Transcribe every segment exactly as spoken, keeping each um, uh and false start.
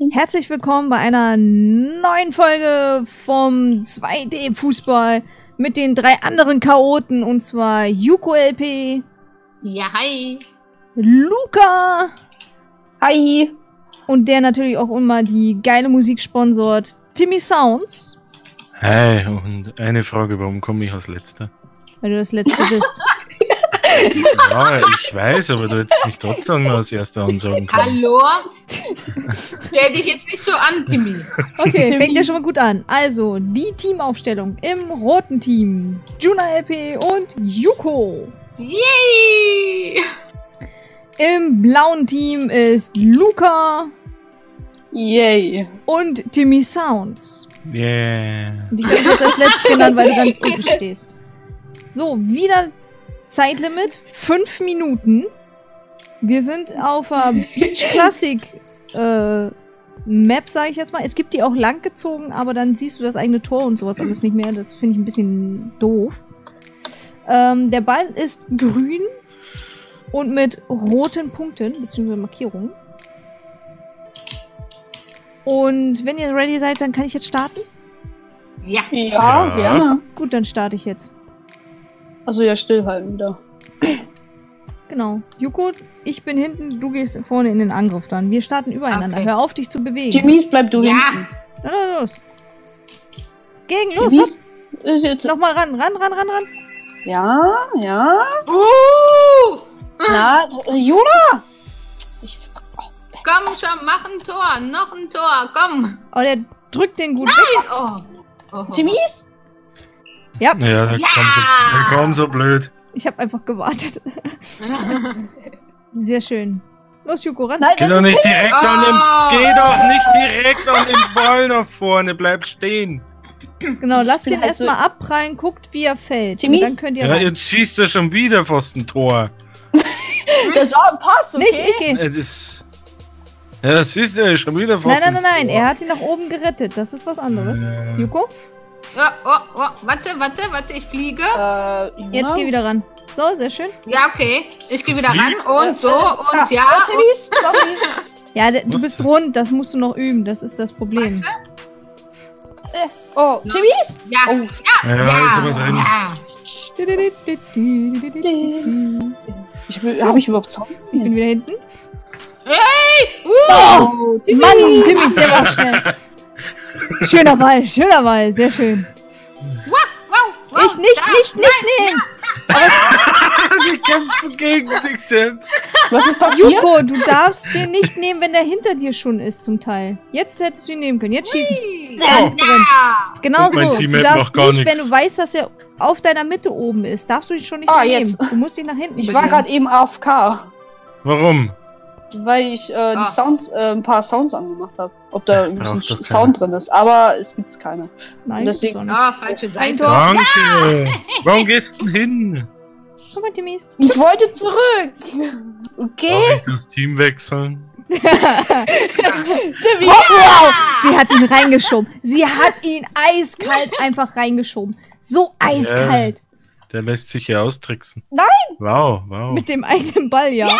Herzlich willkommen bei einer neuen Folge vom zwei D Fußball mit den drei anderen Chaoten, und zwar Yuko L P. Ja, hi. Luca. Hi. Und der natürlich auch immer die geile Musik sponsort, Timmy Sounds. Hi, und eine Frage, warum komme ich als Letzter? Weil du das Letzte bist. Ja, ich weiß, aber du hättest mich trotzdem noch als Erster ansagen können. Hallo? Stell dich jetzt nicht so an, Timmy. Okay, Timmy. fängt ja schon mal gut an. Also, die Teamaufstellung im roten Team. Juna L P und Yuko. Yay! Im blauen Team ist Luca Yay. und Timmy Sounds. Yeah. Und ich habe dich jetzt als letztes genannt, weil du ganz unten stehst. So, wieder Zeitlimit, fünf Minuten. Wir sind auf der Beach Classic äh, Map, sage ich jetzt mal. Es gibt die auch langgezogen, aber dann siehst du das eigene Tor und sowas alles nicht mehr. Das finde ich ein bisschen doof. Ähm, der Ball ist grün und mit roten Punkten, beziehungsweise Markierungen. Und wenn ihr ready seid, dann kann ich jetzt starten? Ja. Ja, Ja. gerne. Gut, dann starte ich jetzt. Also ja, stillhalten wieder. Genau. Yuko, ich bin hinten, du gehst vorne in den Angriff dann. Wir starten übereinander. Okay. Hör auf, dich zu bewegen. Jimmys, bleib du Ja. hinten. Na, na, los. Gegen, los, Jimmys, hopp. ist jetzt... Nochmal ran, ran, ran, ran, ran. Ja, ja. Uh! Na, Juna! Ich... Oh, Komm schon, mach ein Tor. Noch ein Tor. Komm. Oh, der drückt den gut weg. Oh. Oh. Jimmys? Ja, Ja, der Ja. kommt so, der kommt so blöd. ich habe einfach gewartet. Sehr schön. Los, Yuko, ran. Nein, Geh nein, doch nicht direkt Oh. an den, geh doch nicht direkt an den Ball nach vorne, bleib stehen. Genau, lasst bin den halt so- erstmal abprallen, guckt, wie er fällt. Und Jimmys? dann könnt ihr Ja, rein. jetzt schießt er schon wieder fast ein Tor. das war ein Pass, okay? Nicht, ich gehe. Ja, das, ja, das ist ja schon wieder fast Nein, nein, ins nein, nein. Tor. Er hat ihn nach oben gerettet. Das ist was anderes. Äh, Yuko, Oh, oh, oh. Warte, warte, warte. Ich fliege. Äh, Juna? jetzt geh wieder ran. So, sehr schön. Ja, okay. Ich gehe wieder ran. Und so. Ah, Und ja. äh, Jimmys, sorry. Ja, d- du Was bist denn? rund. Das musst du noch üben. Das ist das Problem. äh, oh, Jimmys? Ja. Oh. Ja. Ja, Ja. ist aber drin. Ja. Ich will, hab ich überhaupt Sound? Ich bin wieder hinten. Hey! Uh! Oh, Mann, Timmy ist der war auch schnell. Schöner Ball, schöner Ball, sehr schön. Wow, wow, wow. Ich nicht, Da. nicht, nicht nehmen. Die kämpfen gegen sich selbst. Was ist passiert? Yuko, du darfst den nicht nehmen, wenn der hinter dir schon ist, zum Teil. Jetzt hättest du ihn nehmen können. Jetzt schießen. Oh. Ja. Genau Und mein so. Du Teammate darfst macht gar nicht, wenn nichts. du weißt, dass er auf deiner Mitte oben ist, darfst du ihn schon nicht Ah, mehr jetzt. nehmen. Du musst ihn nach hinten Ich war bewegen. gerade eben A F K, Warum? weil ich äh, die Ah. Sounds, äh, ein paar Sounds angemacht habe. Ob da ein braucht bisschen doch Sound drin ist, aber es gibt's keine. Nein, deswegen- deswegen. Auch nicht. Oh, falsche Ein Seite. Tor. Danke. Warum gehst du denn hin? Guck mal, Timmy. Ich wollte zurück! Okay? Darf ich das Team wechseln? Timmy! Oh, wow! Sie hat ihn reingeschoben. Sie hat ihn eiskalt einfach reingeschoben. So eiskalt. Der lässt sich ja austricksen. Nein! Wow, wow. Mit dem eigenen Ball, ja.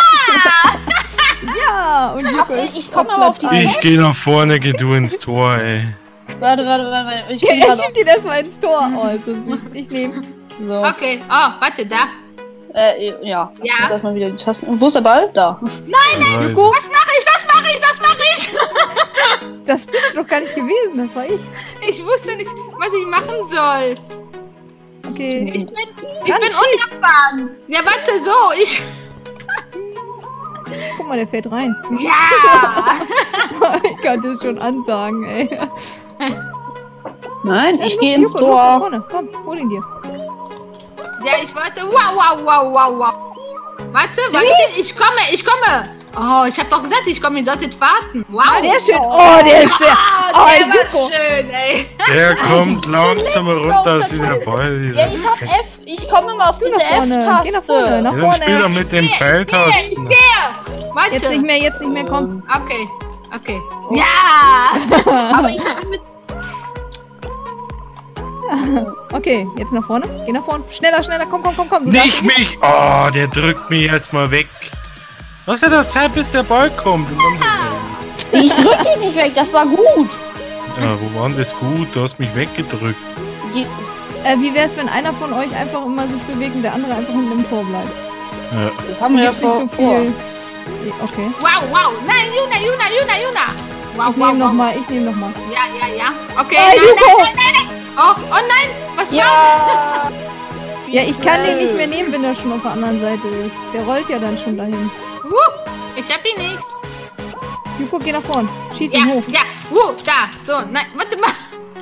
Ja! Und Yuko Ich- ist ich komm aber auf die Platz eins. Ich geh nach vorne, geh du ins Tor, ey. Warte, warte, warte, warte. Ich bin Er gerade schiebt ihn erstmal ins Tor. Oh, ist das süß. Ich nehme. so. Okay. Oh, warte, da. Äh, ja. Ja. Lass mal wieder die Tasten. Und wo ist der Ball? Da. Yuko, Was mache ich? Was mache ich? Was mache ich? das bist du doch gar nicht gewesen. Das war ich. Ich wusste nicht, was ich machen soll. Okay. Ich bin, ich Dann bin schieß. unerfahren. Ja, warte, so. Ich. Guck mal, der fährt rein. Ja. Ich kann das schon ansagen, ey. Nein, ich Ja, gehe los, ins Yuko, los nach Tor. vorne. Komm, hol ihn dir. Ja, ich wollte. Wow, wow, wow, wow, wow. Warte, warte. Ich komme, ich komme. Oh, ich habe doch gesagt, ich komme. Ihr solltet warten. Wow. Sehr schön. Oh, der ist sehr. Ah, Oh, der Yuko. war schön, ey. Der kommt langsam links runter auf aus der dieser Ball. Ja, ich hab F. Ich komme immer auf Geh diese nach vorne. Geh nach vorne. F-Taste. Nach Ja, dann spiel doch vorne. mit den Ich Pfeiltasten. gehe. Warte. Jetzt nicht mehr, jetzt nicht mehr, komm. Okay, okay. Ja. Aber ich bin mit. Okay, jetzt nach vorne. Geh nach vorne. Schneller, schneller. Komm, komm, komm, komm. Du Nicht darfst mich! Oh, der drückt mich erstmal weg. Was hat er Zeit, bis der Ball kommt? Und dann Ich drück dich nicht weg, das war gut. Ja, wo war denn das gut? Du hast mich weggedrückt. Ge Äh, wie wär's, wenn einer von euch einfach immer sich bewegt und der andere einfach hinter dem Tor bleibt? Ja. Das haben wir ja Gibt's nicht vor, so viel. Okay. Wow, wow. Nein, Juna, Juna, Juna, Juna. Wow, Ich wow, nehme wow. nochmal, ich nehme nochmal. Ja, ja, ja. Okay, Ah, nein, Juko! nein, nein, nein, nein. Oh, oh nein. Was war's? Ja. Ja, ich kann den nicht mehr nehmen, wenn er schon auf der anderen Seite ist. Der rollt ja dann schon dahin. Uh, ich hab ihn nicht. Juko, geh nach vorn. Schieß Ja, ihn hoch. ja. Uh, da. So, nein, warte mal.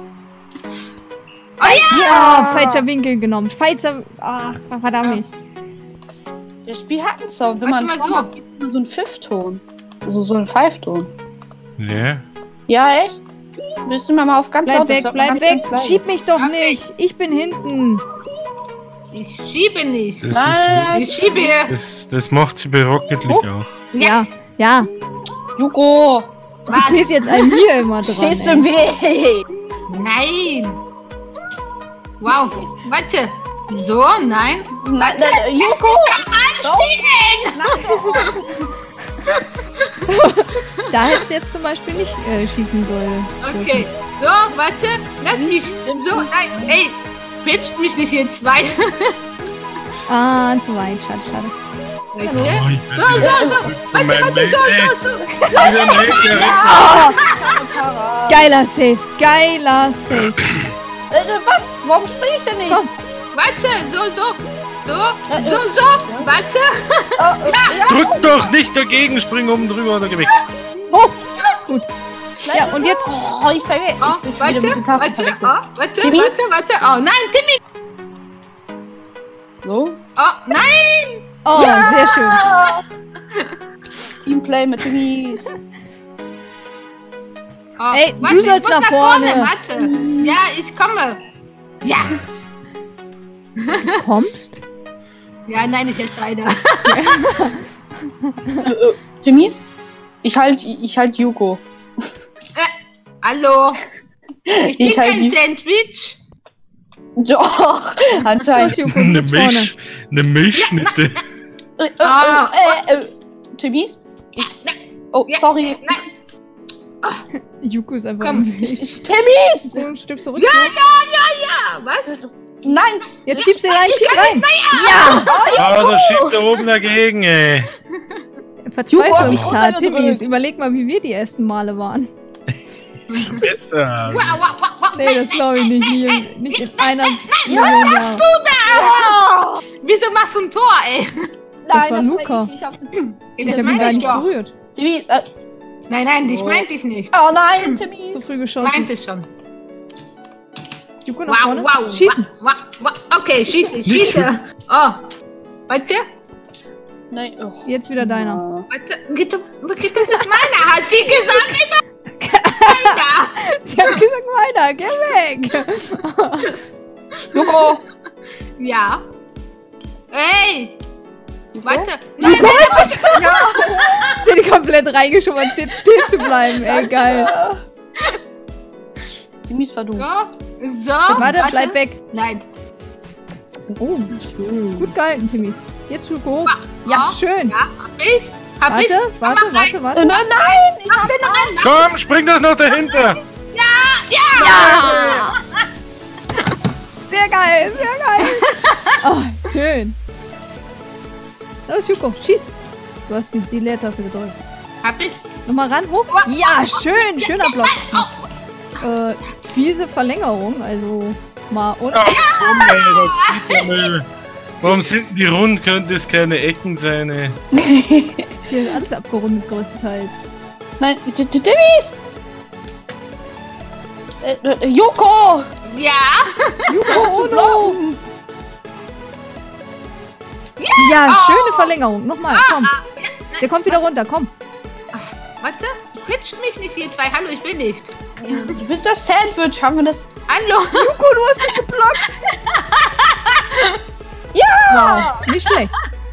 Oh ja. Ja, falscher Winkel genommen. Falscher. Ach, verdammt. Das Spiel hat einen Sound. Wenn Warte man mal Ton hat, gibt man so einen Pfiffton. Also so einen Pfeifton. Ja. Ja, echt? Müssen wir mal auf ganz Bleib laut. das weg, hört man bleib ganz, weg. ganz leise. Schieb mich doch Okay. nicht. Ich bin hinten. Ich schiebe nicht. Das, Nein. Ich schiebe. ist, das, das macht sie bei Rocket League Oh. auch. Ja, ja. Juko, Du steht jetzt einem hier immer dran. stehst du ey. im Weg? Nein. Wow. Warte. So, nein. Nein, nein, Juko! Anspielen. Da hättest du jetzt zum Beispiel nicht äh, schießen sollen. Okay. So, warte. Lass mich. So, nein. Ey. Pitcht mich nicht hier zwei. Ah, zu weit. Schade, schade. Warte. Oh, ich So, so, so. Warte, warte, so, so, so. Dieser Mate, der rennt Oh, geiler Save. Geiler Save. Äh, was? Warum spring ich denn nicht? Komm. Warte. So, so. So, so, so. Warte. Oh, äh, ja. Drück doch nicht dagegen, spring oben drüber oder geh weg. Hoch. Gut. Ja, und jetzt. Oh, ich vergesse. Oh, Ich bin schon wieder warte, mit den Tasten warte, verwechselt. oh, warte, Timmy? warte, warte. Oh, nein, Timmy. So? Oh, nein. Oh, sehr schön. Teamplay mit Timmys. Oh, Ey, du warte, ich sollst muss nach vorne. Warte. Ja, ich komme. Ja. Du kommst? Ja, nein, ich entscheide. Äh, äh, Timmys? Ich halt, ich halt Juko. Äh, hallo. Ich bin Ich halt kein die- Sandwich. Doch, Los, anscheinend. Juko, du Eine bist vorne. Milch, eine Milchschnitte. Äh, äh, Ah. äh, äh, Timmys? Ich. Oh, Ja. sorry. Juko ist einfach Komm. im Ich, Weg. ich, Timmys! So ein Stück zurück. Ja, ja, ja, ja. Was? Nein! Jetzt schieb sie rein, schieb rein. Ja! Aber das schiebt da oben dagegen, ey. Verzweiflungstat. Juko, Timmys, untergedrückt. überleg mal, wie wir die ersten Male waren. Besser. Wow, wow, wow, wow. Nee, das glaube ich nicht. Nie, in- nicht in einer Million Was Jahren. machst du da? Oh, Wieso machst du ein Tor, ey? nein, war das Luca. war ich. Ich hab, Ich Das habe ihn meine gar ich nicht doch. berührt. Timmys, äh, Nein, nein, dich Oh. meinte ich nicht. oh nein, Timmys. Zu früh geschossen. Meinte ich schon. Juko nach Wow, vorne. wow. Schießen. Wow, wow. Okay, schieße, Nicht schieße. Oh. Warte, Nein, oh. Jetzt wieder deiner. warte. Geht doch, geht das ist meiner, hat sie gesagt. Geht doch meiner. Sie haben gesagt, weiter, geh weg. Juko! Ja. Ey. Warte. Nein, Nein, nein, Ja! Sie hat die komplett reingeschoben, anstatt stehen zu bleiben. Ey, geil. Timmys verdummt. so. So. Warte, bleib weg. Nein. Oh, gut gehalten, Timmys. Jetzt Juko hoch. Ja, schön. Ja, hab ich. Hab ich. Warte, warte, Mach rein. warte, Äh, warte. nein, nein! Ich Mach hab den rein. Komm, spring doch noch dahinter. Ja. Sehr geil, sehr geil. Oh, schön. Los, Juko, schieß. Du hast die, die Leertaste gedrückt. Hab ich. Nochmal ran, hoch. Ja, schön, schöner Block. Äh, fiese Verlängerung, also mal oder? Ach, komm, ey, das geht ja nicht. Warum sind die rund? Könnte es keine Ecken sein, ey? Hier ist alles abgerundet größtenteils. Nein, T- T- Timmys! Äh, äh, Juko! Ja. Oh, Zu no. blocken. Ja, schöne Verlängerung. Nochmal, komm. Der kommt wieder runter, komm. Warte. Quitscht mich nicht hier zwei. Hallo, ich will nicht. Du bist das Sandwich, haben wir das? Hallo. Juko, du hast mich geblockt. Ja! Wow, nicht schlecht.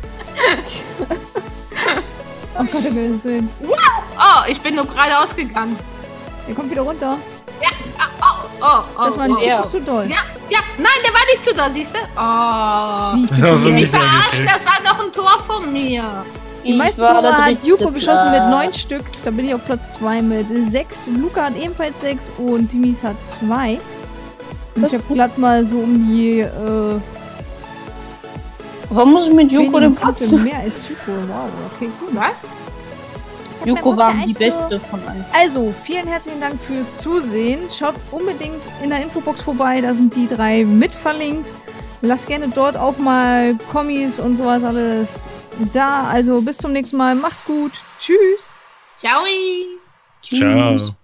Oh Gott, der will sehen. Oh, ich bin nur gerade ausgegangen. Der kommt wieder runter. Ja. Oh, oh, oh. Das war oh, ein er. Tick zu doll. Ja, ja. Nein, der war nicht zu da, siehst du? Oh. Wie ich Das hast du bin nicht mehr Verarscht, gekriegt. das war noch ein Tor von mir. Die Ich meisten war Tore der hat dritte Yuko geschossen mit Platz. neun Stück. Da bin ich auf Platz zwei mit sechs. Luca hat ebenfalls sechs und Timis hat zwei. Und Das ich habe glatt mal so um die äh, Warum muss ich mit Yuko wenigen den Platz? Punkte mehr als Yuko. Wow, okay, gut. Was? Yuko war die Also- beste von allen. Also, vielen herzlichen Dank fürs Zusehen. Schaut unbedingt in der Infobox vorbei, da sind die drei mit verlinkt. Lasst gerne dort auch mal Kommis und sowas alles da. Also bis zum nächsten Mal. Macht's gut. Tschüss. Ciao. Ciao.